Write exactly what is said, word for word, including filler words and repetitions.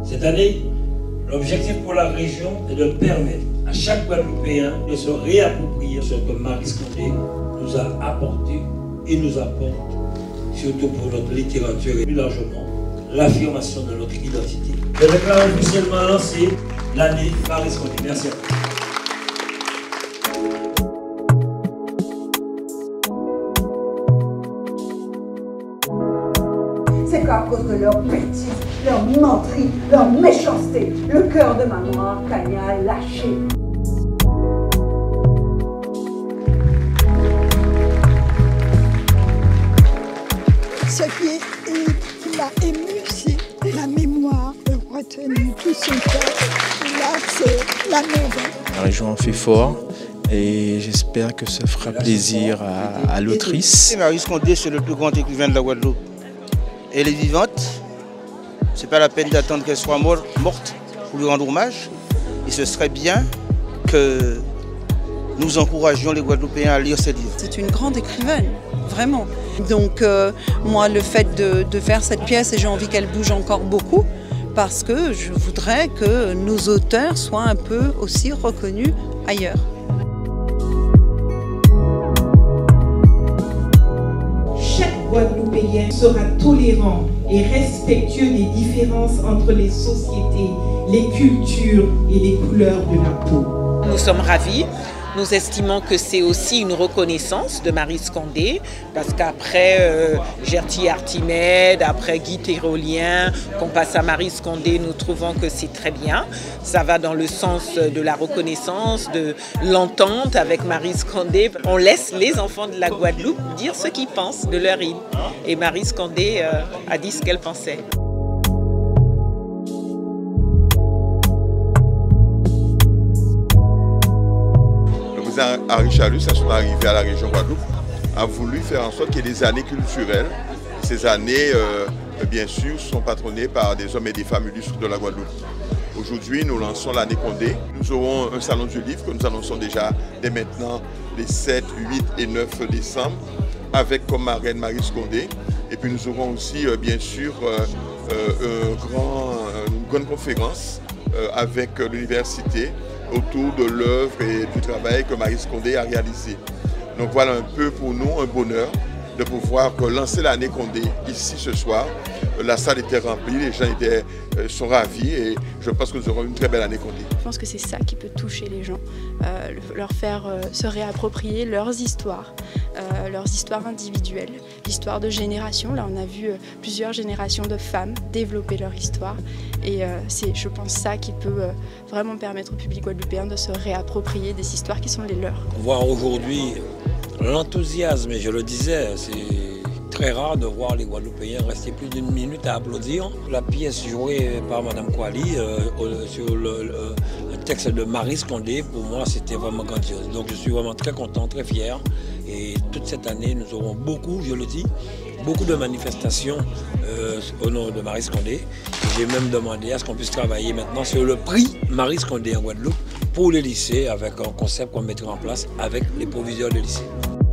Cette année, l'objectif pour la région est de permettre à chaque Guadeloupéen de se réapproprier ce que Maryse Condé nous a apporté et nous apporte, surtout pour notre littérature et plus largement l'affirmation de notre identité. Je déclare officiellement lancé l'année Maryse Condé. Merci à vous. C'est qu'à cause de leur bêtise, leur menterie, leur méchanceté, le cœur de maman Tania a lâché. Ce qui, est, qui m'a ému, c'est la mémoire, de retenir tout son cœur. Et là, c'est la maison. La région en fait fort et j'espère que ça fera plaisir à, à l'autrice. Maryse Condé, c'est le plus grand écrivain de la Guadeloupe. Elle est vivante, c'est pas la peine d'attendre qu'elle soit morte pour lui rendre hommage. Et ce serait bien que nous encouragions les Guadeloupéens à lire ses livres. C'est une grande écrivaine, vraiment. Donc euh, moi, le fait de, de faire cette pièce, et j'ai envie qu'elle bouge encore beaucoup, parce que je voudrais que nos auteurs soient un peu aussi reconnus ailleurs. Chaque Guadeloupéen sera tolérant et respectueux des différences entre les sociétés, les cultures et les couleurs de la peau. Nous sommes ravis. Nous estimons que c'est aussi une reconnaissance de Maryse Condé, parce qu'après euh, Gerty Artimède, après Guy Tyrolien, qu'on passe à Maryse Condé, nous trouvons que c'est très bien. Ça va dans le sens de la reconnaissance, de l'entente avec Maryse Condé. On laisse les enfants de la Guadeloupe dire ce qu'ils pensent de leur île. Et Maryse Condé euh, a dit ce qu'elle pensait. Henri Chalus, à son arrivée à la région Guadeloupe, a voulu faire en sorte qu'il y ait des années culturelles. Ces années, euh, bien sûr, sont patronnées par des hommes et des femmes illustres de la Guadeloupe. Aujourd'hui, nous lançons l'année Condé. Nous aurons un salon du livre que nous annonçons déjà dès maintenant les sept, huit et neuf décembre, avec comme marraine Maryse Condé. Et puis nous aurons aussi, euh, bien sûr, euh, euh, un grand, une grande conférence euh, avec l'université autour de l'œuvre et du travail que Maryse Condé a réalisé. Donc voilà un peu pour nous un bonheur de pouvoir lancer l'année Condé ici ce soir. La salle était remplie, les gens étaient, sont ravis et je pense que nous aurons une très belle année Condé. Je pense que c'est ça qui peut toucher les gens, euh, leur faire euh, se réapproprier leurs histoires, euh, leurs histoires individuelles, l'histoire de générations. Là on a vu euh, plusieurs générations de femmes développer leur histoire et euh, c'est je pense ça qui peut euh, vraiment permettre au public guadeloupéen de se réapproprier des histoires qui sont les leurs. Voir aujourd'hui l'enthousiasme, et je le disais, c'est très rare de voir les Guadeloupéens rester plus d'une minute à applaudir. La pièce jouée par Madame Kouali euh, sur le, le, le texte de Maryse Condé, pour moi, c'était vraiment grandiose. Donc je suis vraiment très content, très fier. Et toute cette année, nous aurons beaucoup, je le dis, beaucoup de manifestations euh, au nom de Maryse Condé. J'ai même demandé à ce qu'on puisse travailler maintenant sur le prix Maryse Condé en Guadeloupe pour les lycées, avec un concept qu'on mettra en place avec les proviseurs de lycée.